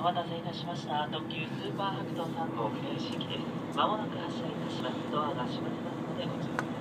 待たせいたしました。特急スーパーハクト3号倉吉駅です。まもなく発車いたします。ドアが閉まりますのでご注意ください。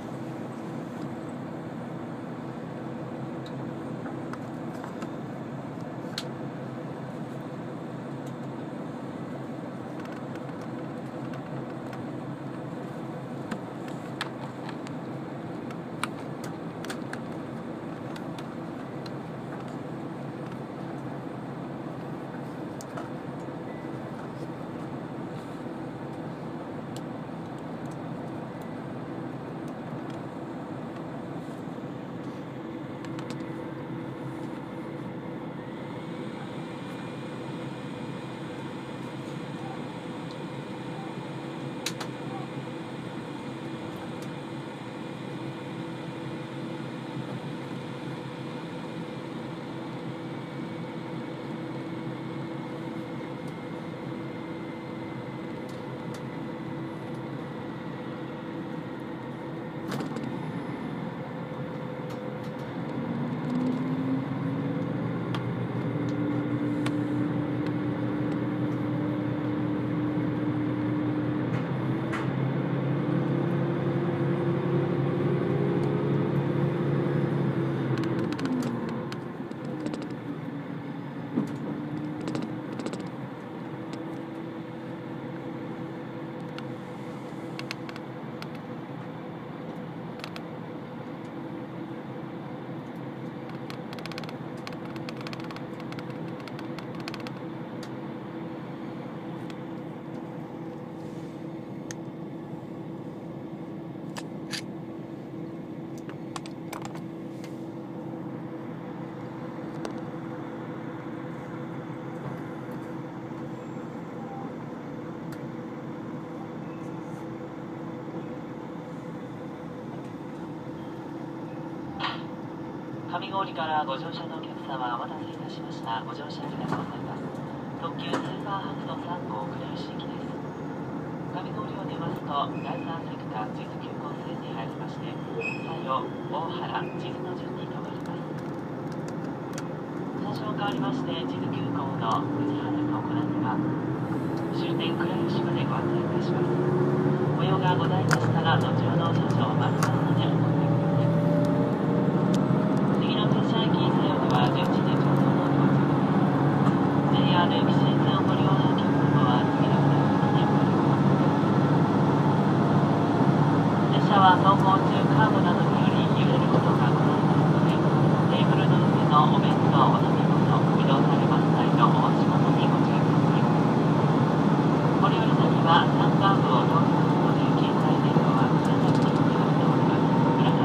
上郡からご乗車のお客様、お待たせいたしました。ご乗車ありがとうございます。特急スーパーハクト3号倉吉駅です。上郡を出ますと、第3セクター地図急行線に入りまして、最後、大原、地図の順に停まります。車掌変わりまして、地図急行の宇治原の小谷は、終点倉吉までご案内いたします。ご用がございましたら、後ほど少々お待ちますので、お待ちください。次の停車駅、左右では順次で上層の到着です。JR 紀州線をご利用のお客様は次のお客様にお乗りください。列車は走行中、カーブなどにより揺れることがございますので、テーブルの上のお弁当、お飲み物、移動されます際のお足元にご注意ください。これより先は3カーブを通りますので、携帯電話は車内に置き忘れております。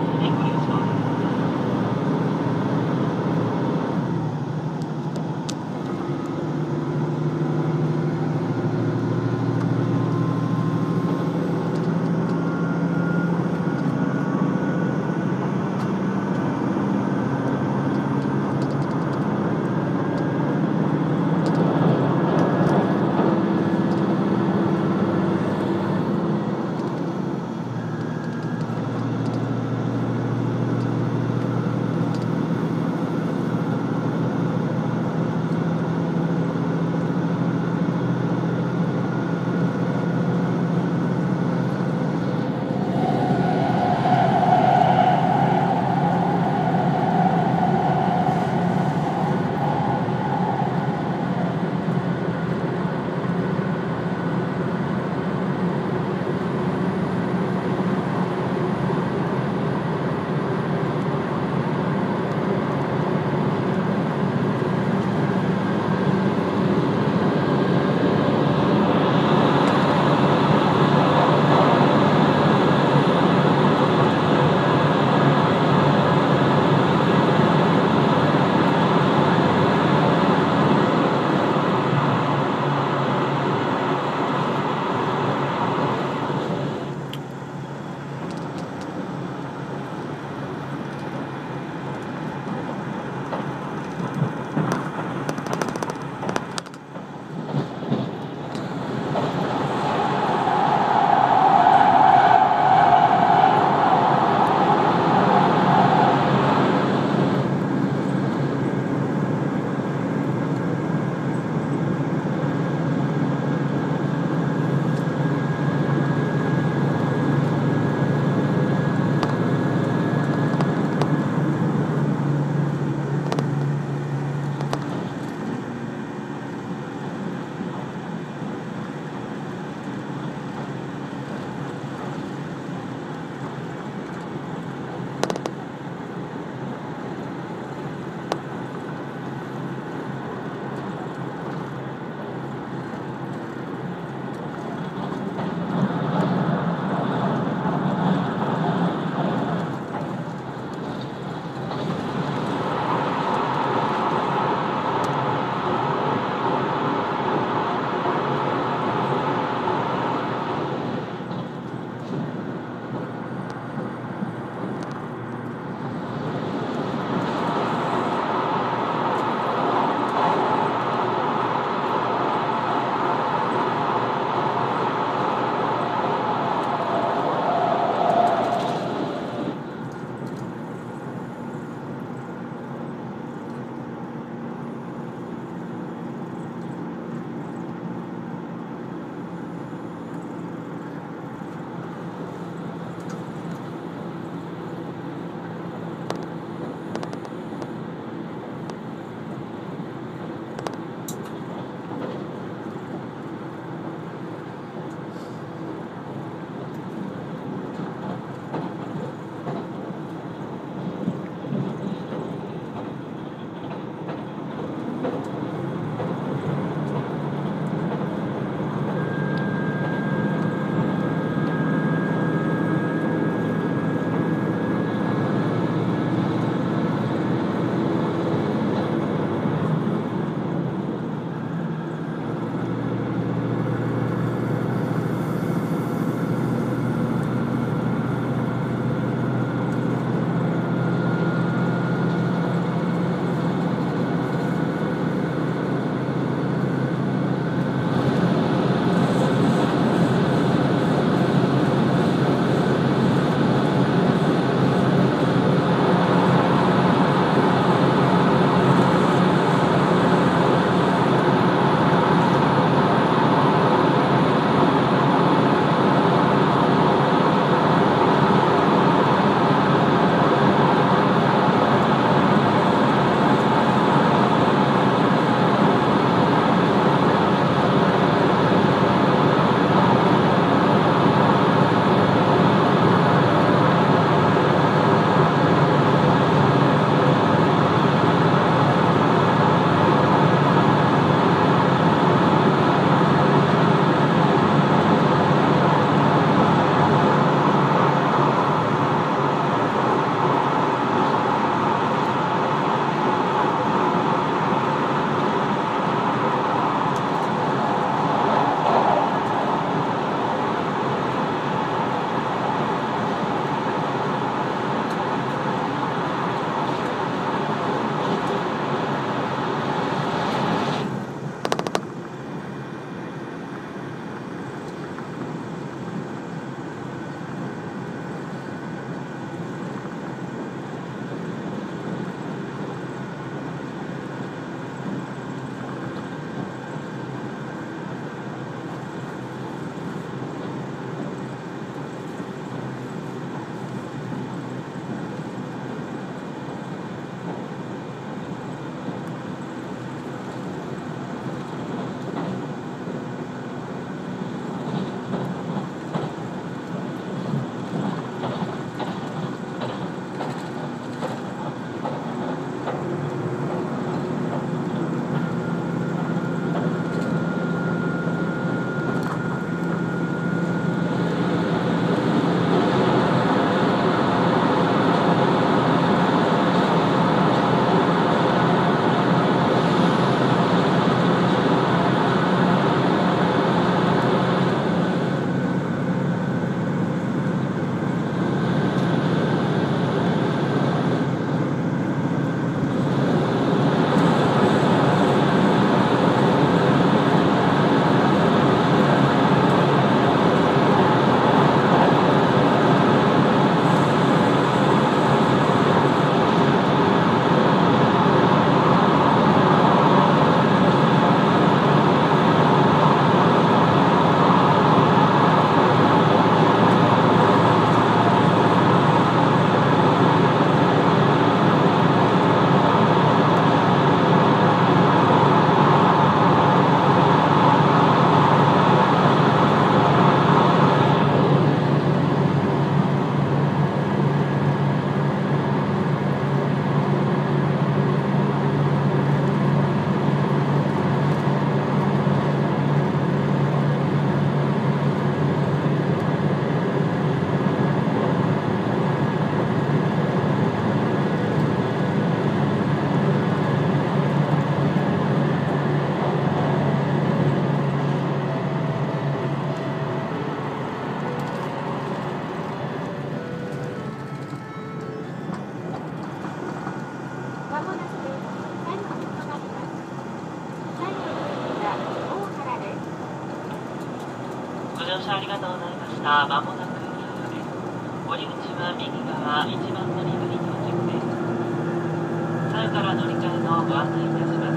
ご乗車ありがとうございました。まもなくです。降り口は右側1番乗り場に到着です。左右から乗り換えのご案内いたします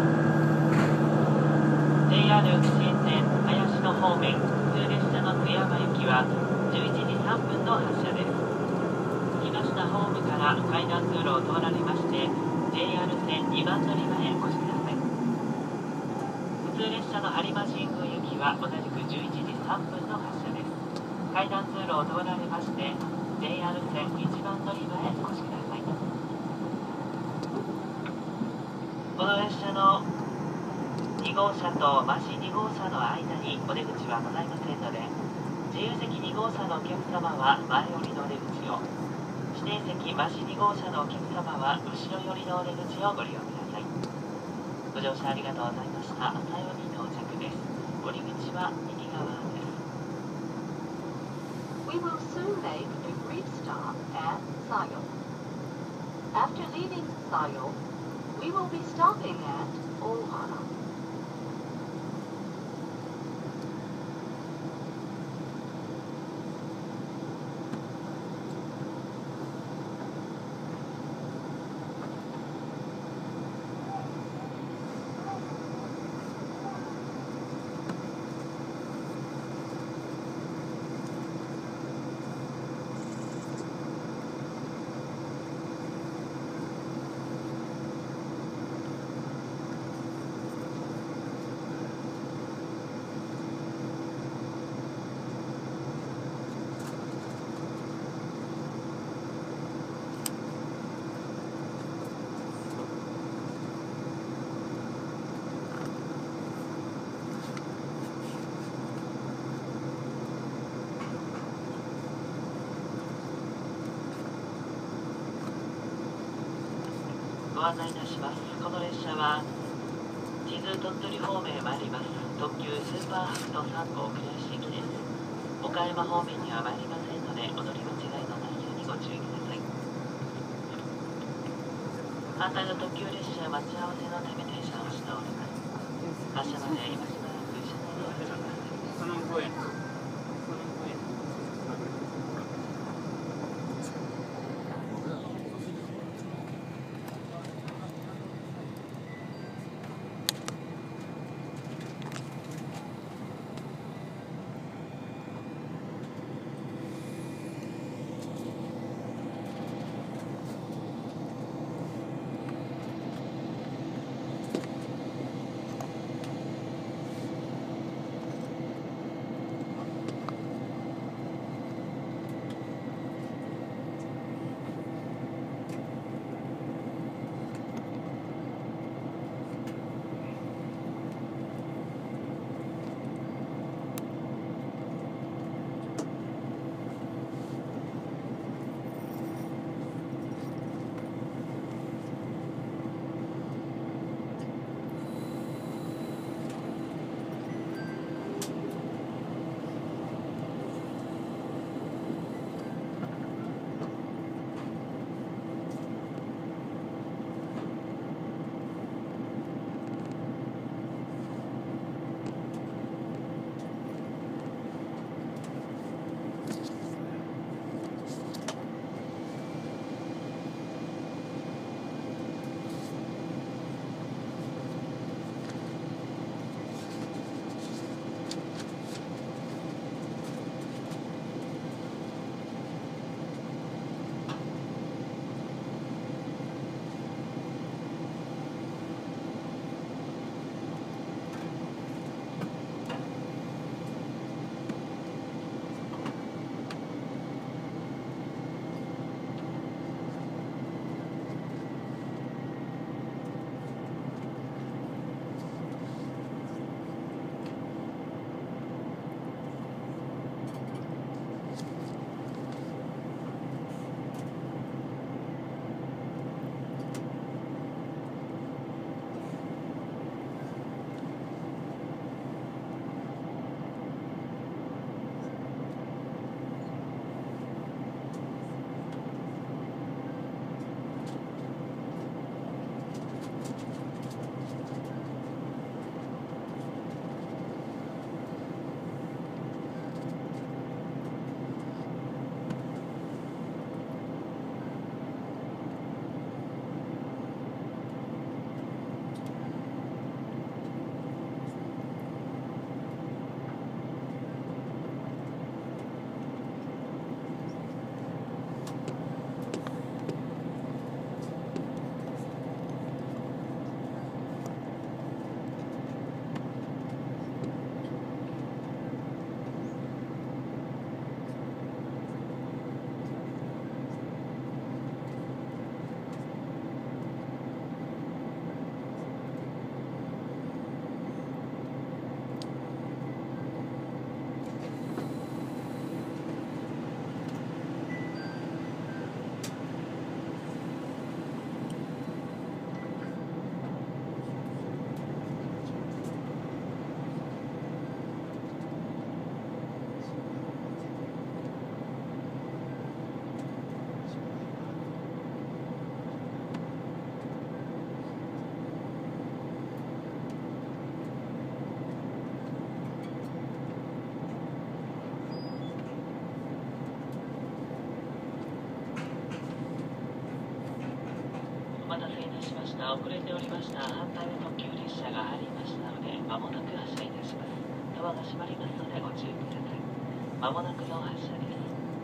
。JR 福知線林野方面普通列車の津山行きは11時3分の発車です。木下ホームから階段通路を通られまして JR 線2番乗り場へお越しください。普通列車の有馬神宮行きは同じく11時3分の発車です。階段通路を通られまして JR 線1番乗り場へお越しください。この列車の2号車と増し2号車の間にお出口はございませんので、自由席2号車のお客様は前寄りのお出口を、指定席増し2号車のお客様は後ろ寄りのお出口をご利用ください。ご乗車ありがとうございました。最後に到着です。降り口は右側です。 We will soon make a brief stop at Sayo. After leaving Sayo, we will be stopping at Ohana. ご案内いたします。この列車は智頭鳥取方面へ参ります特急スーパーハクト3号倉吉駅です。岡山方面には参りませんのでお乗り間違いのないようにご注意ください。反対の特急列車待ち合わせのため停車をしております。発車まで今しばらく車内でお待ちください。 た。遅れておりました反対の特急列車が入りましたので、まもなく発車いたします。ドアが閉まりますのでご注意ください。まもなくの発車です。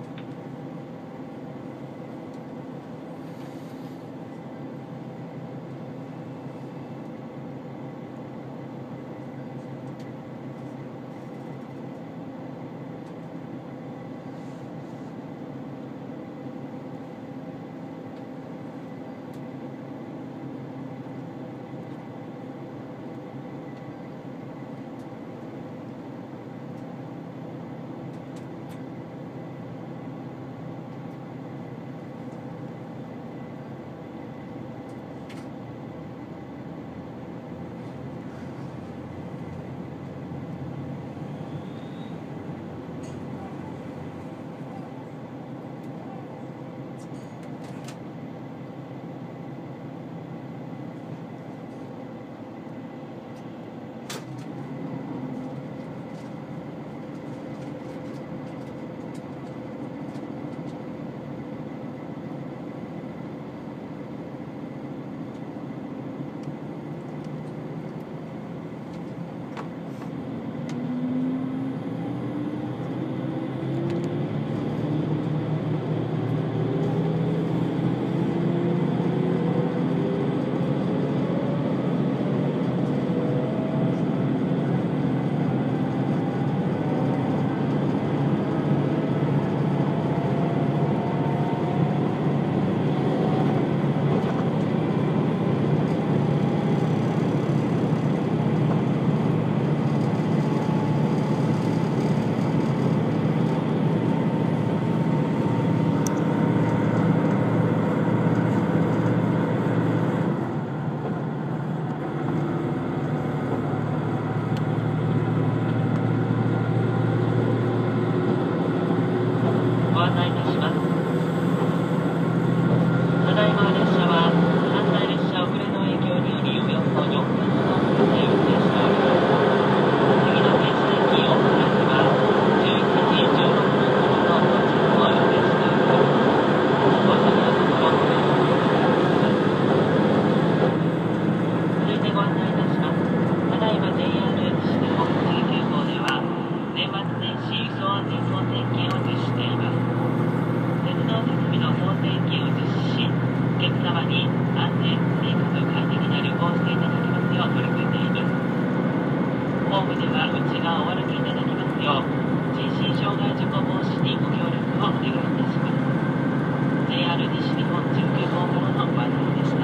ご案内いたします。ただいま列車は反対列車遅れの影響によりおよそ4分ほど遅れて運転しております。次の停車駅大原には11時16分頃の到着を予定しております。ご乗車のところお願いします。続いてご案内いたします。ただいま JR 西日本富士急行では年末年始輸送安全総点検を実施しています。鉄道設備の総点検を実施し、お客様に安全、正確、快適な旅行をしていただきますよう取り組んでいます。ホームでは内側をお歩きいただきますよう、人身障害事故防止にご協力をお願いいたします。JR 西日本19号からのご案内でした。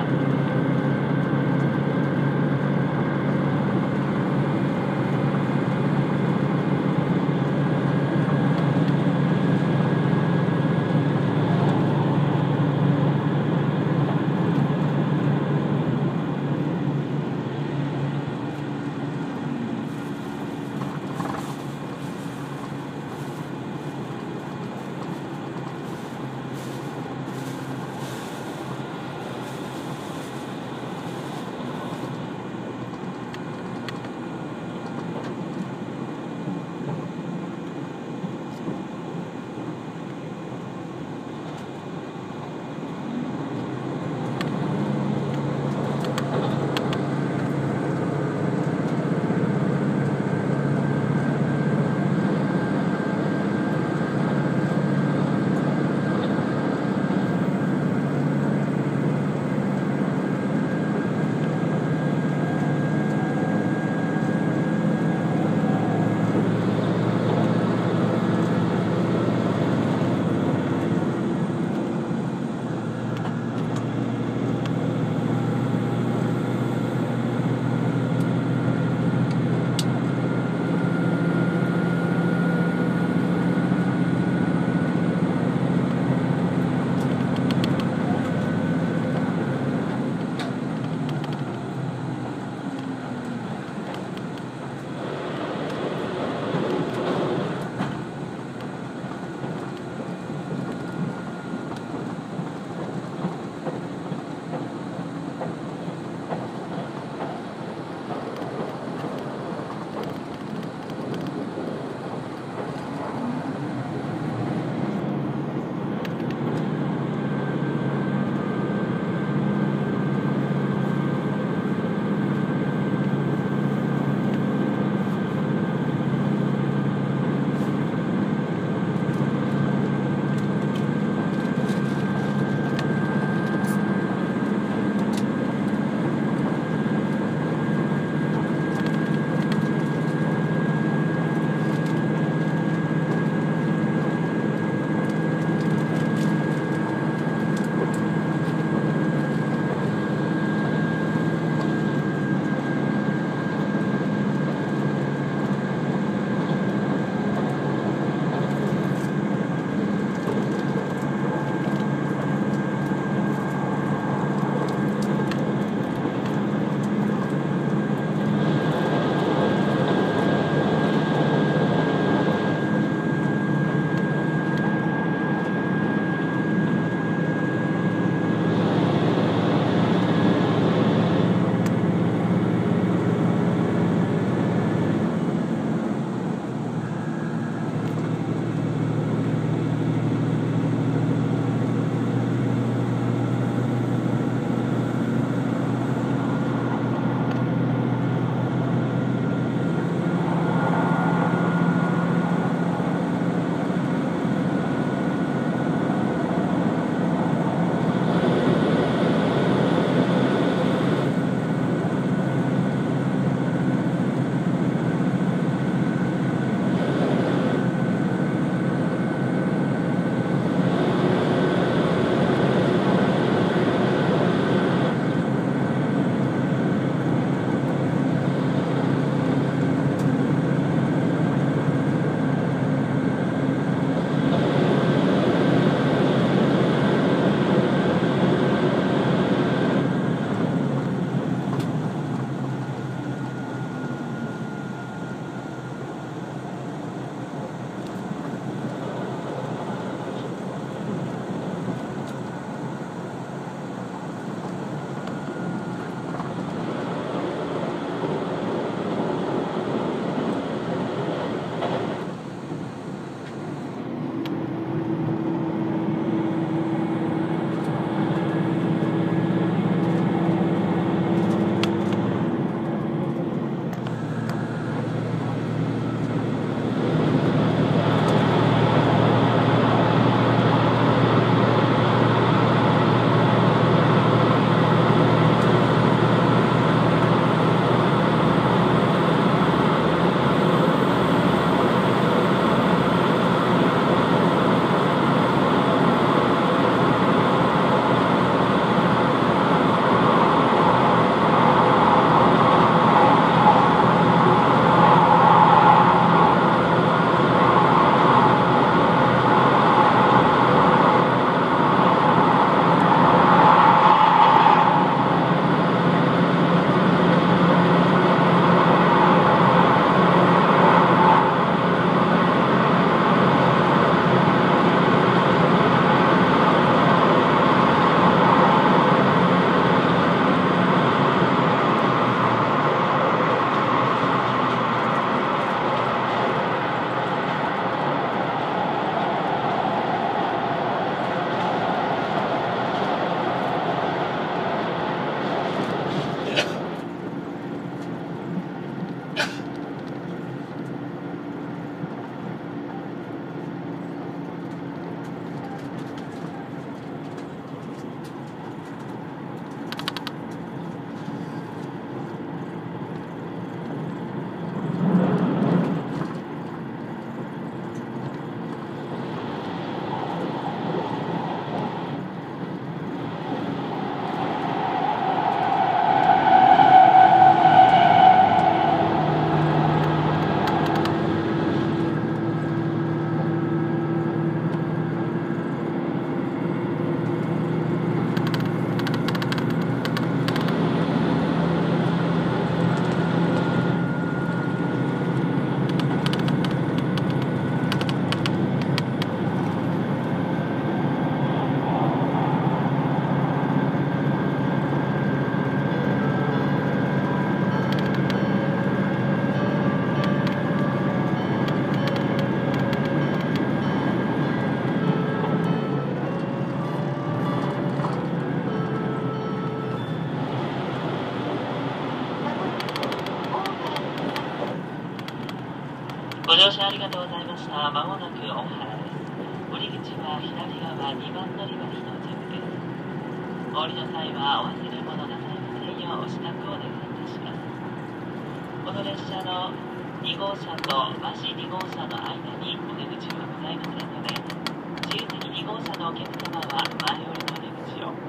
ご乗車ありがとうございました。まもなく大原です。降り口は左側2番乗り場に到着です。お降りの際はお忘れ物なさいませんようお支度をお願いいたします。この列車の2号車と増し2号車の間にお出口はございませんので、自由席2号車のお客様は前降りのお出口を、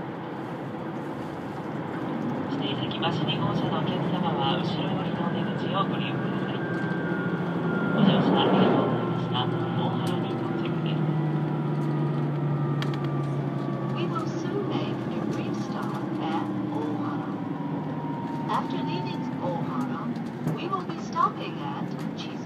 指定席増し2号車のお客様は後ろ寄りのお出口をご利用ください。ご乗車ありがとうございました。大原に到着です。 We will soon make a brief stop at Ohara. After leaving Ohara, we will be stopping at Chizu.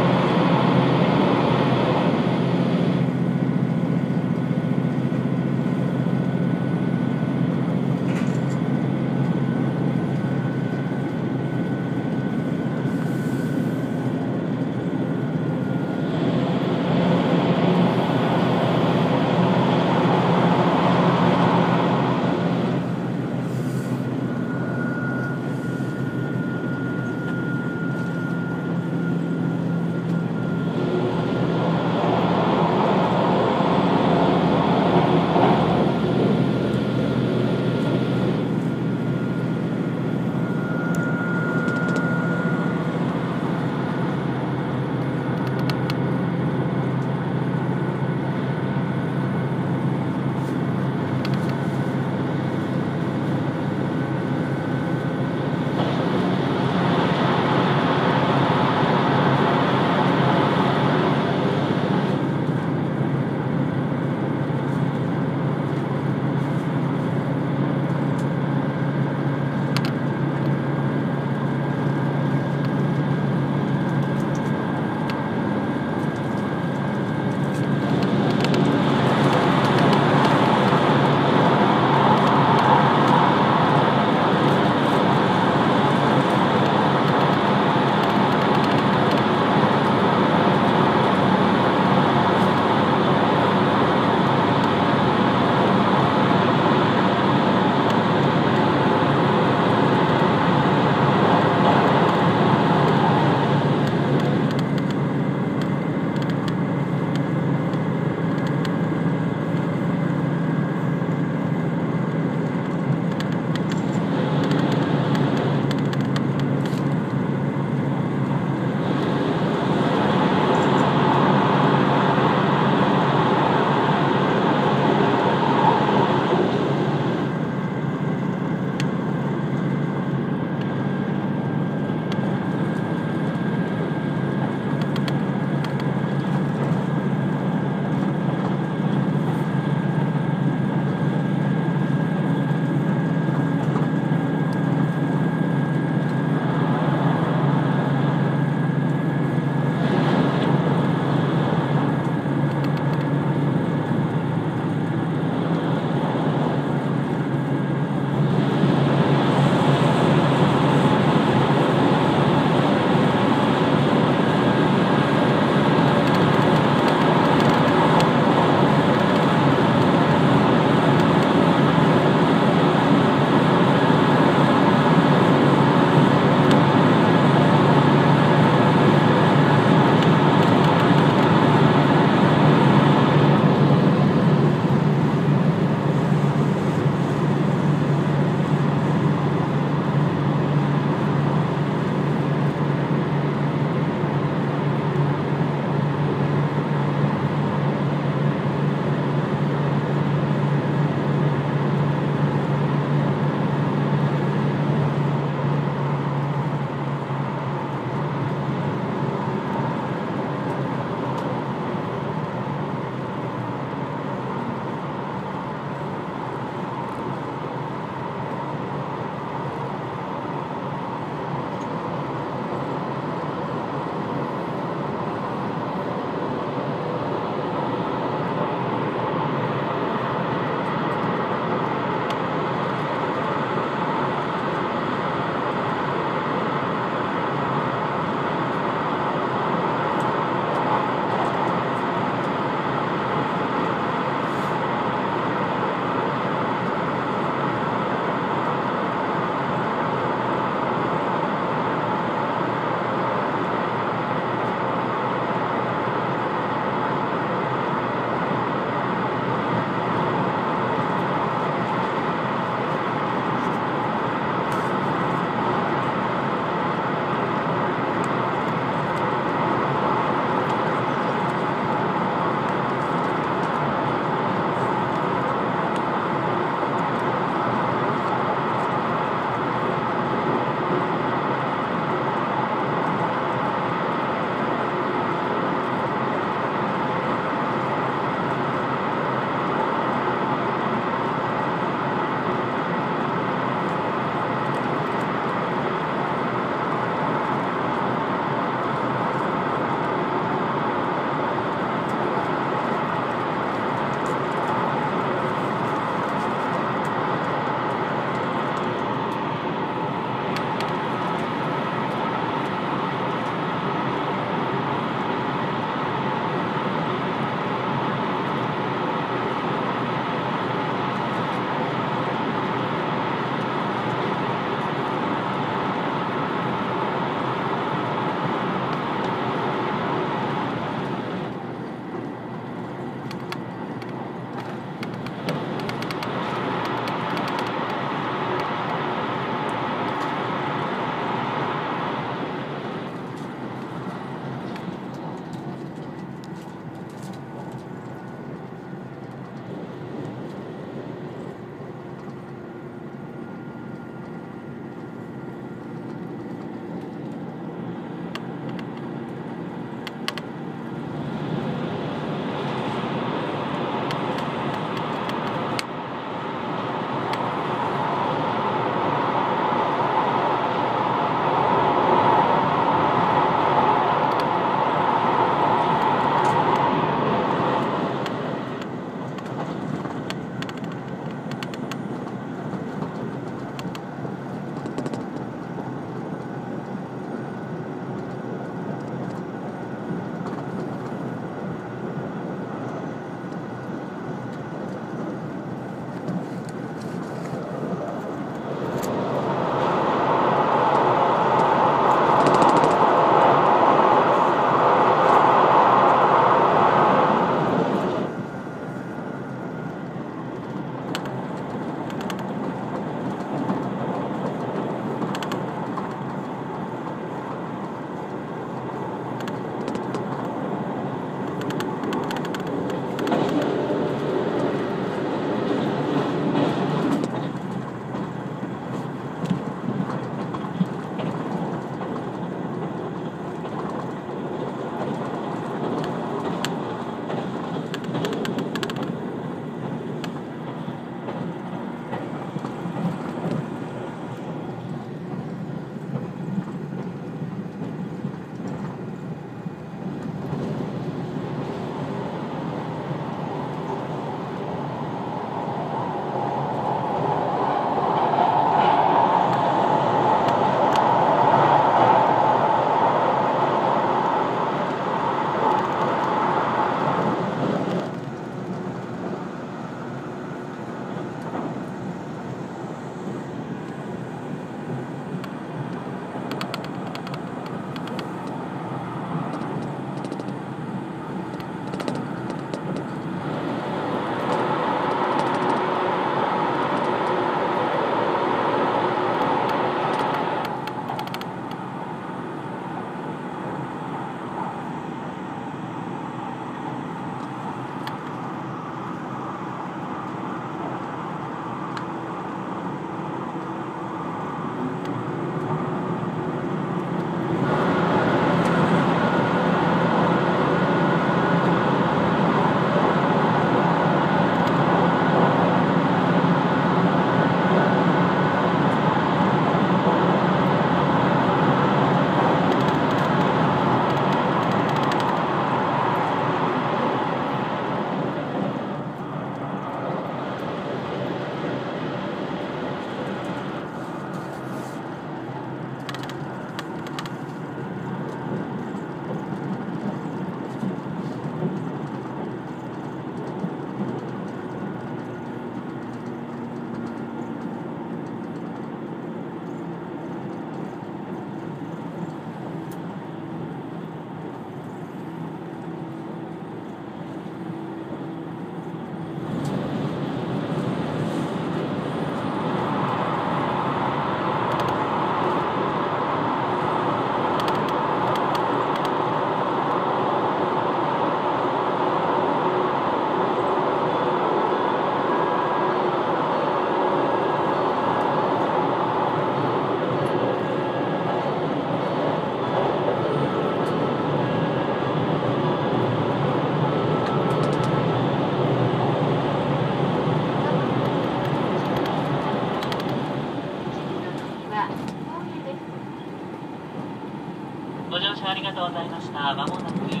ご乗車ありがとうございました。まもなく降り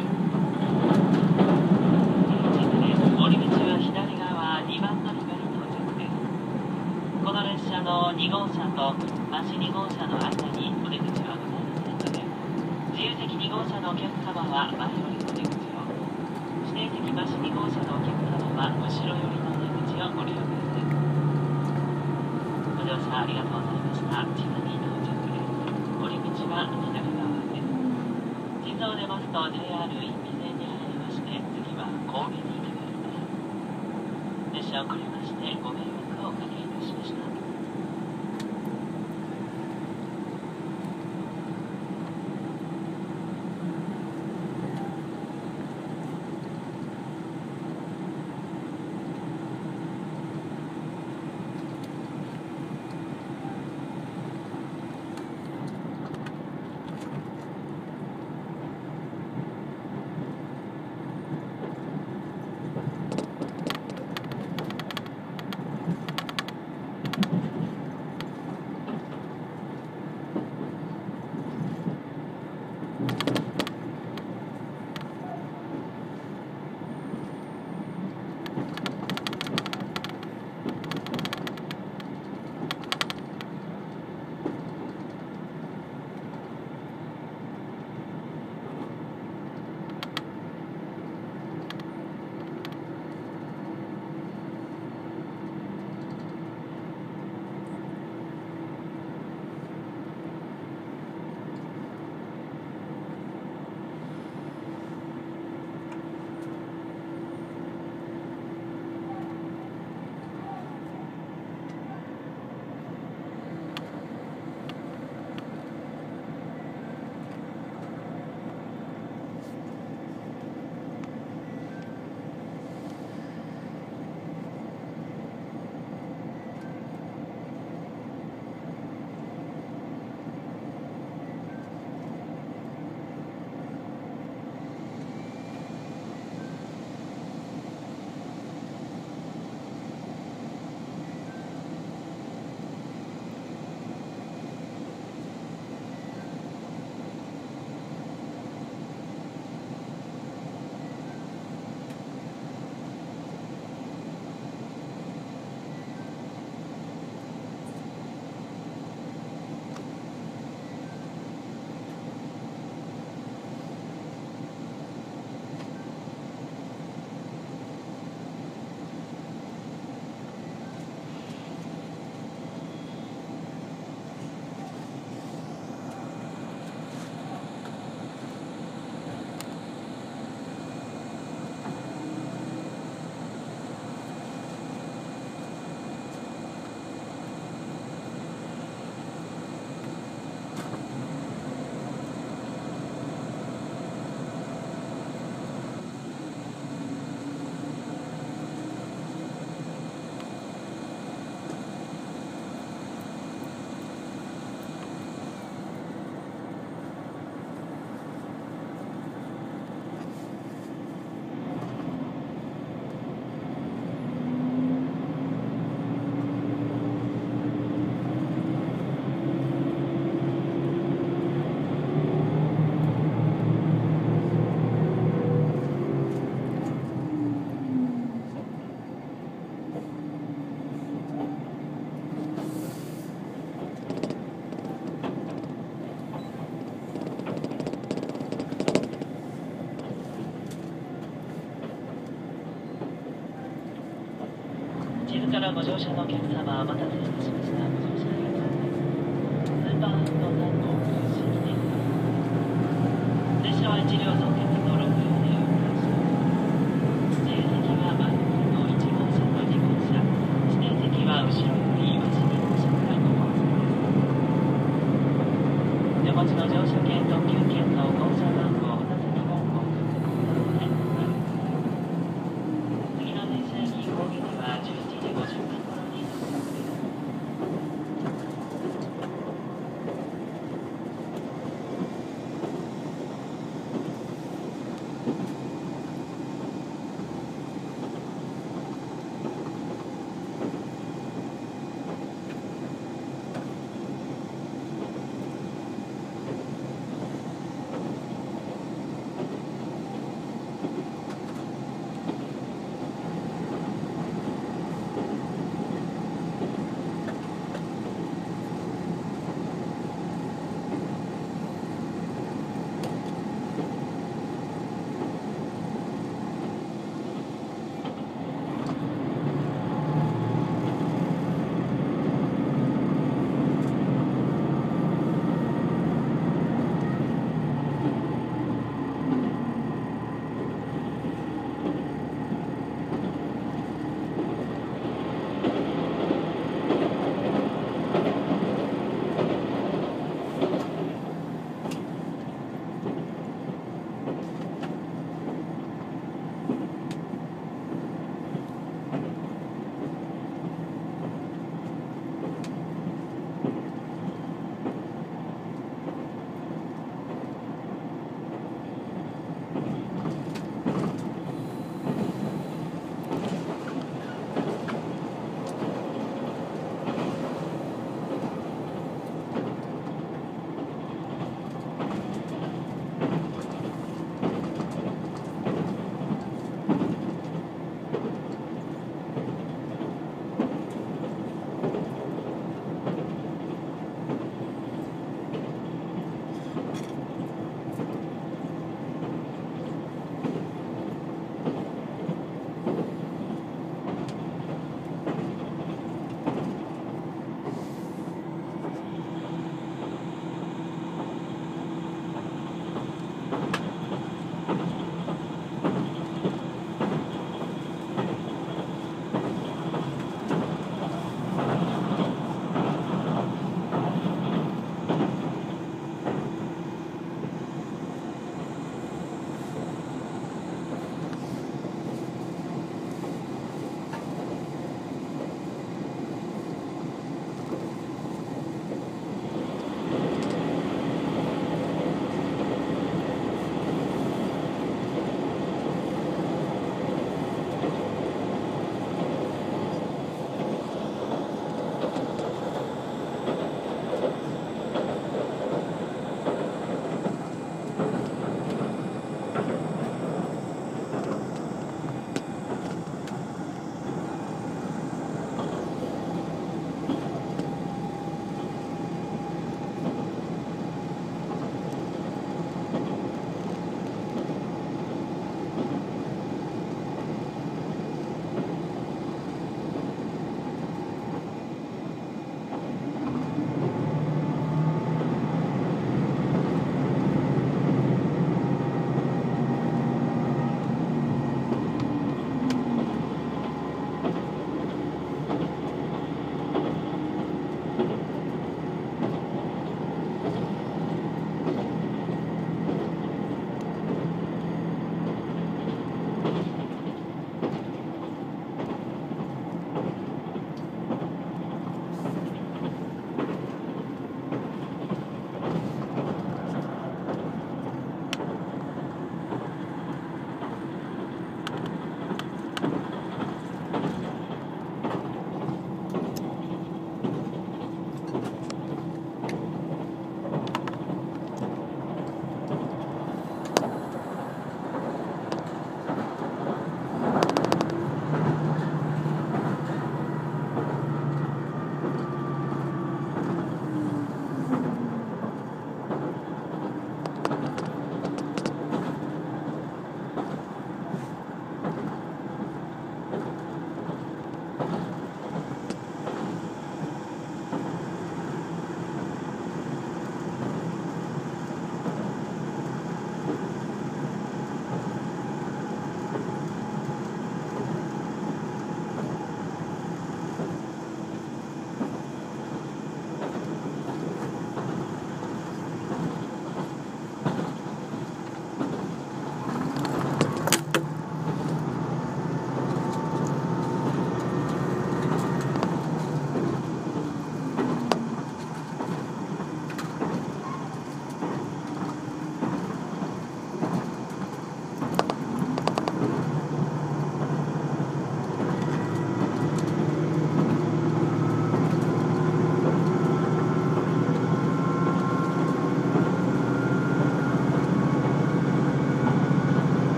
口は左側2番乗り場に到着です。この列車の2号車と増2号車の間にお出口はございませんので、自由席2号車のお客様は前寄りの出口を、指定席増2号車のお客様は後ろ寄りの出口をご利用ください。ご乗車ありがとうございました。千葉に到着です。降り口は左側です。地図を出ますと JR 因美線に入りまして、次は神戸に停まります。列車遅れましてご迷惑をおかけいたしました。地図からご乗車のお客様、お待たせいたしました。ご乗車ありがとうございます。スーパーハンド3号空襲に停まります。列車は1両相鉄の6両で運転します。自由席は前のの1号車と2号車、指定席は後ろより内2号車からご交通です。手持ちの乗車券、特急券の号車番号、お座席番号を確認の上お帰りください。次の電車駅神戸には11時50分頃に到着です。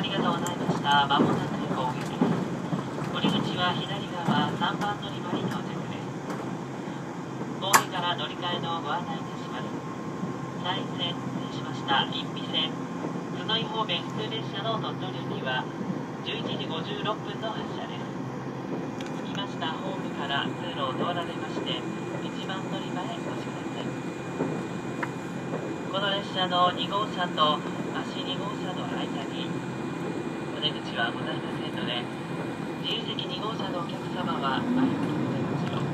ありがとうございました。まもなく攻撃です。降り口は左側3番乗り場に到着です。ホームから乗り換えのご案内いたします。3線、失礼しました。一美線、津野井方面普通列車の鳥取行きは11時56分の発車です。着きましたホームから通路を通られまして、1番乗り場へお越しください。この列車の2号車と足2号車の間にお出口はございませんので、自由席2号車のお客様は前向きの出口を、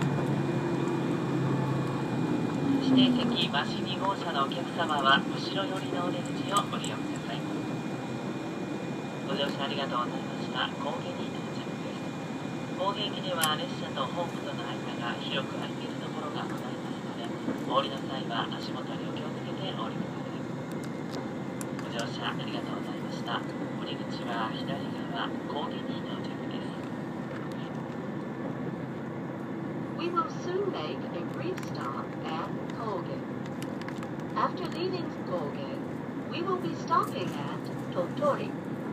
指定席マシ2号車のお客様は後ろ寄りのお出口をご利用ください。ご乗車ありがとうございました。高原に到着です。高原駅では列車とホームとの間が広く空いているところがございますので、お降りの際は足元にお気をつけてお降りください。ご乗車ありがとうございました。降り口は左側高原に到着です。 We will soon make a brief stop at Kogen. After leaving Kogen, we will be stopping at Totori.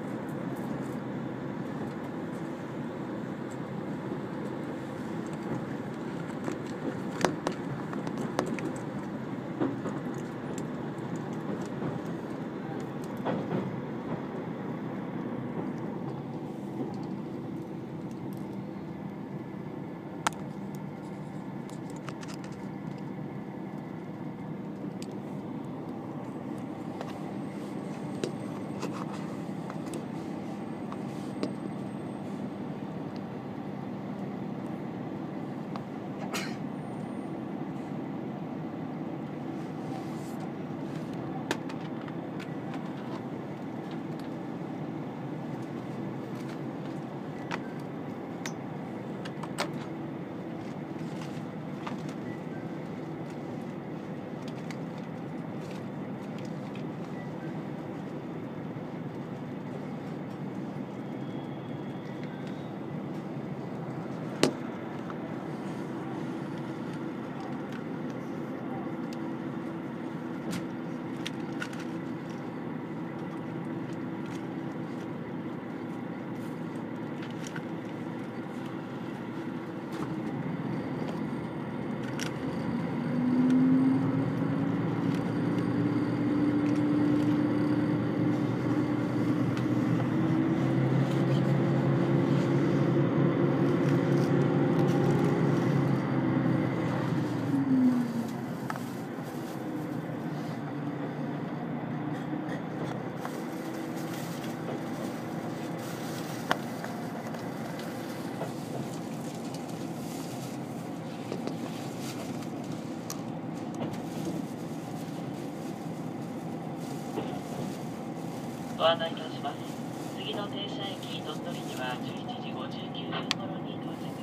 ご案内いたします。次の停車駅鳥取には11時59分頃に到着です。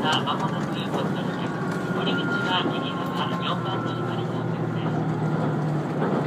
はまもなく鳥取です。降り口は右側4番乗り場に到着です。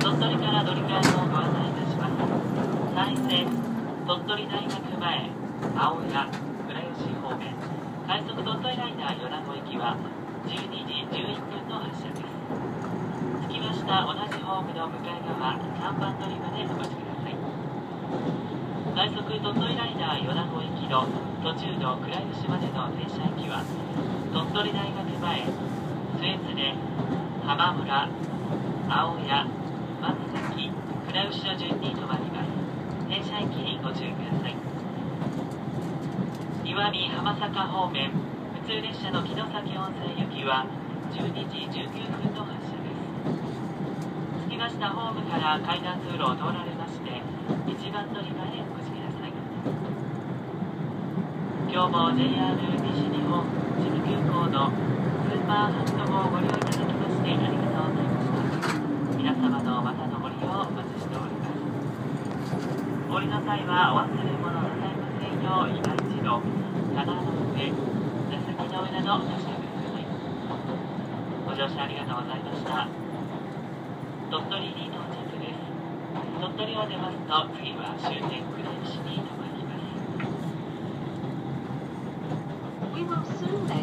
鳥取から乗り換えをご案内いたします。3線鳥取大学前青谷倉吉方面快速鳥取ライナー米子行きは12時11分の発車です。着きました同じホームの向かい側3番乗り場でお待ちください。快速鳥取ライナー米子行きの途中の倉吉までの停車駅は鳥取大学前末常浜村青谷松崎倉吉の順に停まります。停車駅にご注意ください。石見浜坂方面普通列車の城崎温泉行きは12時19分の発車です。着きましたホームから階段通路を通られまして1番乗り場へお越しください。今日も JR 西日本秩父空港のスーパーハント号をご利用いただきましてありがとうございました。皆様のまたのご利用をお待ちしております。お降りの際はお忘れ物なさいませんよう今一度棚の上座席の上などお確かめください。ご乗車ありがとうございました。鳥取に到着です。鳥取を出ますと次は終点倉吉に停まります。 We will soon make